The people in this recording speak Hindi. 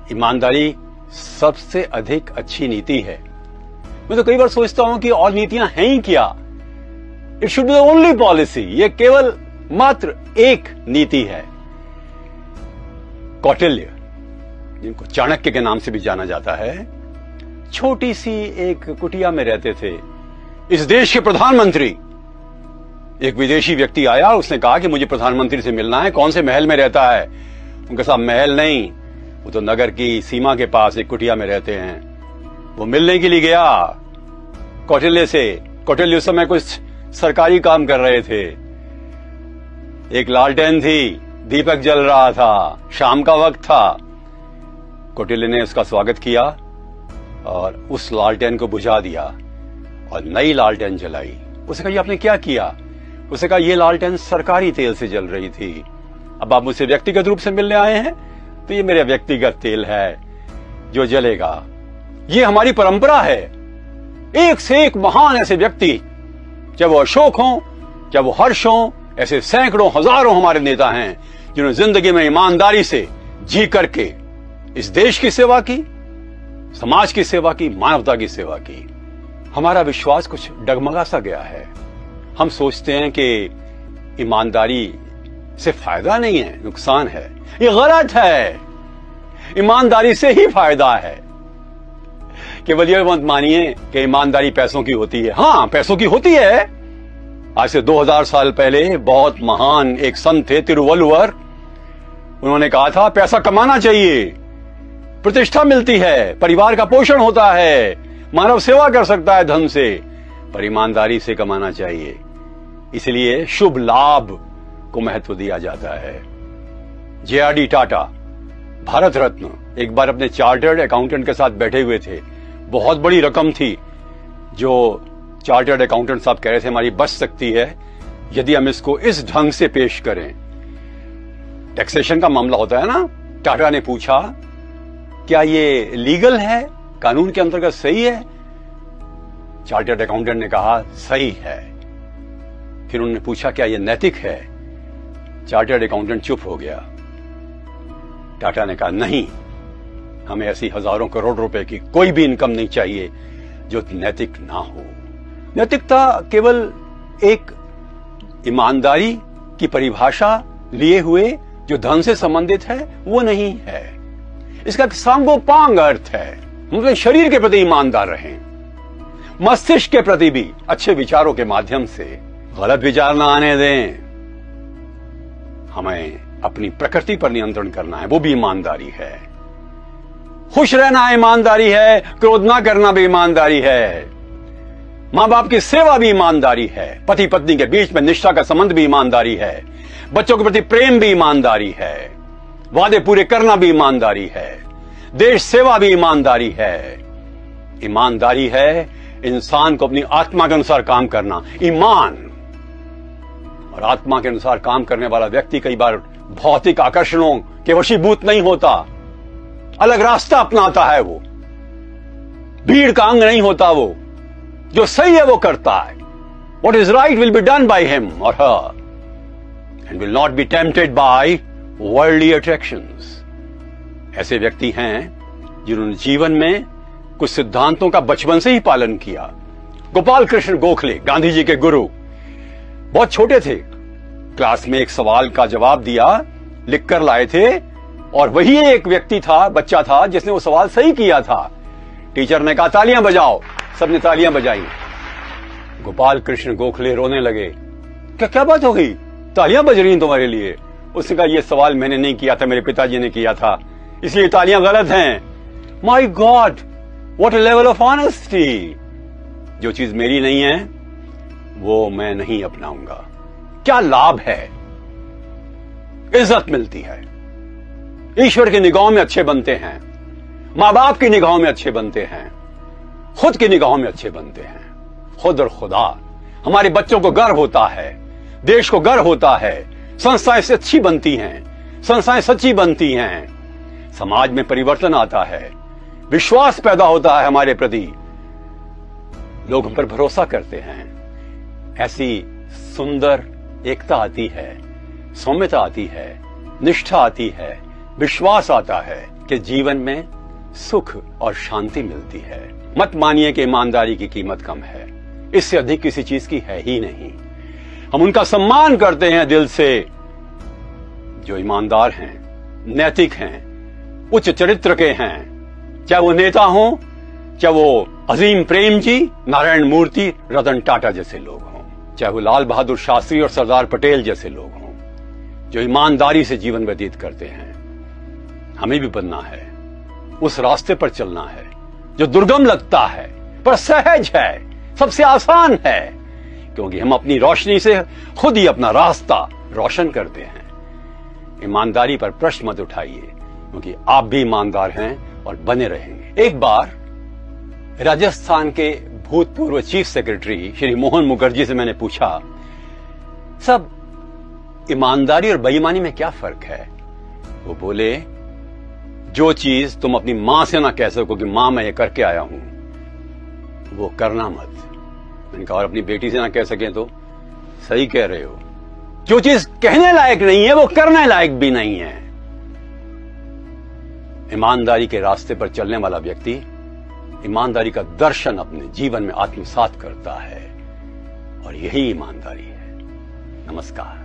ईमानदारी सबसे अधिक अच्छी नीति है। मैं तो कई बार सोचता हूं कि और नीतियां हैं ही क्या। It should be the only policy. ये केवल मात्र एक नीति है। कौटिल्य, जिनको चाणक्य के नाम से भी जाना जाता है, छोटी सी एक कुटिया में रहते थे। इस देश के प्रधानमंत्री, एक विदेशी व्यक्ति आया, उसने कहा कि मुझे प्रधानमंत्री से मिलना है। कौन से महल में रहता है? उनका साहब महल नहीं, वो तो नगर की सीमा के पास एक कुटिया में रहते हैं। वो मिलने के लिए गया कौटिल्य से। कौटिल्य उस समय कुछ सरकारी काम कर रहे थे। एक लालटेन थी, दीपक जल रहा था, शाम का वक्त था। कौटिल्य ने उसका स्वागत किया और उस लालटेन को बुझा दिया और नई लालटेन जलाई। उसने कहा, ये आपने क्या किया? उसने कहा, ये लालटेन सरकारी तेल से जल रही थी। अब आप मुझसे व्यक्तिगत रूप से मिलने आए हैं, तो ये मेरा व्यक्तिगत तेल है जो जलेगा। ये हमारी परंपरा है। एक से एक महान ऐसे व्यक्ति, चाहे वो अशोक हो, चाहे वो हर्ष हो, ऐसे सैकड़ों हजारों हमारे नेता हैं जिन्होंने जिंदगी में ईमानदारी से जी करके इस देश की सेवा की, समाज की सेवा की, मानवता की सेवा की। हमारा विश्वास कुछ डगमगा सा गया है। हम सोचते हैं कि ईमानदारी से फायदा नहीं है, नुकसान है। ये गलत है। ईमानदारी से ही फायदा है। केवल यह मत मानिए कि ईमानदारी पैसों की होती है। हां, पैसों की होती है। आज से 2000 साल पहले बहुत महान एक संत थे, तिरुवल्लुवर। उन्होंने कहा था, पैसा कमाना चाहिए, प्रतिष्ठा मिलती है, परिवार का पोषण होता है, मानव सेवा कर सकता है धन से, पर ईमानदारी से कमाना चाहिए। इसलिए शुभ लाभ को महत्व दिया जाता है। जे.आर.डी. टाटा, भारत रत्न, एक बार अपने चार्टर्ड अकाउंटेंट के साथ बैठे हुए थे। बहुत बड़ी रकम थी जो चार्टर्ड अकाउंटेंट साहब कह रहे थे हमारी बच सकती है यदि हम इसको इस ढंग से पेश करें। टैक्सेशन का मामला होता है ना। टाटा ने पूछा, क्या ये लीगल है, कानून के अंतर्गत सही है? चार्टर्ड अकाउंटेंट ने कहा, सही है। फिर उन्होंने पूछा, क्या ये नैतिक है? चार्टर्ड अकाउंटेंट चुप हो गया। टाटा ने कहा, नहीं, हमें ऐसी हजारों करोड़ रुपए की कोई भी इनकम नहीं चाहिए जो नैतिक ना हो। नैतिकता केवल एक ईमानदारी की परिभाषा लिए हुए जो धन से संबंधित है वो नहीं है। इसका सांगोपांग अर्थ है। हम अपने शरीर के प्रति ईमानदार रहें, मस्तिष्क के प्रति भी अच्छे विचारों के माध्यम से। गलत विचार ना आने दें। हमें अपनी प्रकृति पर नियंत्रण करना है, वो भी ईमानदारी है। खुश रहना ईमानदारी है, क्रोध ना करना भी ईमानदारी है। मां बाप की सेवा भी ईमानदारी है। पति पत्नी के बीच में निष्ठा का संबंध भी ईमानदारी है। बच्चों के प्रति प्रेम भी ईमानदारी है। वादे पूरे करना भी ईमानदारी है। देश सेवा भी ईमानदारी है। ईमानदारी है इंसान को अपनी आत्मा के अनुसार काम करना। ईमान और आत्मा के अनुसार काम करने वाला व्यक्ति कई बार भौतिक आकर्षणों के वशीभूत नहीं होता, अलग रास्ता अपनाता है। वो भीड़ का अंग नहीं होता। वो जो सही है वो करता है। What is right will be done by him or her and will not be tempted by worldly attractions. ऐसे व्यक्ति हैं जिन्होंने जीवन में कुछ सिद्धांतों का बचपन से ही पालन किया। गोपाल कृष्ण गोखले, गांधी जी के गुरु, बहुत छोटे थे, क्लास में एक सवाल का जवाब दिया, लिख कर लाए थे, और वही एक व्यक्ति था, बच्चा था, जिसने वो सवाल सही किया था। टीचर ने कहा, तालियां बजाओ। सबने तालियां बजाई। गोपाल कृष्ण गोखले रोने लगे। क्या बात हो गई? तालियां बज रही हैं तुम्हारे लिए? उसने कहा, यह सवाल मैंने नहीं किया था, मेरे पिताजी ने किया था, इसलिए तालियां गलत हैं। My god, what a level of honesty. जो चीज मेरी नहीं है वो मैं नहीं अपनाऊंगा। क्या लाभ है? इज्जत मिलती है, ईश्वर की निगाहों में अच्छे बनते हैं, मां बाप की निगाहों में अच्छे बनते हैं, खुद की निगाहों में अच्छे बनते हैं। खुद और खुदा। हमारे बच्चों को गर्व होता है, देश को गर्व होता है, संस्थाएं से अच्छी बनती हैं, संस्थाएं सच्ची बनती हैं, समाज में परिवर्तन आता है, विश्वास पैदा होता है हमारे प्रति, लोग हम पर भरोसा करते हैं। ऐसी सुंदर एकता आती है, सौम्यता आती है, निष्ठा आती है, विश्वास आता है। कि जीवन में सुख और शांति मिलती है। मत मानिए कि ईमानदारी की कीमत कम है, इससे अधिक किसी चीज की है ही नहीं। हम उनका सम्मान करते हैं दिल से जो ईमानदार हैं, नैतिक हैं, उच्च चरित्र के हैं, चाहे वो नेता हों, चाहे वो अजीम प्रेम जी, नारायण मूर्ति, रतन टाटा जैसे लोग हों, चाहे वो लाल बहादुर शास्त्री और सरदार पटेल जैसे लोग हों, जो ईमानदारी से जीवन व्यतीत करते हैं। हमें भी बनना है, उस रास्ते पर चलना है जो दुर्गम लगता है पर सहज है, सबसे आसान है, क्योंकि हम अपनी रोशनी से खुद ही अपना रास्ता रोशन करते हैं। ईमानदारी पर प्रश्न मत उठाइए, क्योंकि आप भी ईमानदार हैं और बने रहेंगे। एक बार राजस्थान के भूतपूर्व चीफ सेक्रेटरी श्री मोहन मुखर्जी से मैंने पूछा, सब ईमानदारी और बेईमानी में क्या फर्क है? वो बोले, जो चीज तुम अपनी मां से ना कह सको कि मां मैं ये करके आया हूं, वो करना मत। मैंने कहा, और अपनी बेटी से ना कह सके तो? सही कह रहे हो, जो चीज कहने लायक नहीं है वो करने लायक भी नहीं है। ईमानदारी के रास्ते पर चलने वाला व्यक्ति ईमानदारी का दर्शन अपने जीवन में आत्मसात करता है, और यही ईमानदारी है। नमस्कार।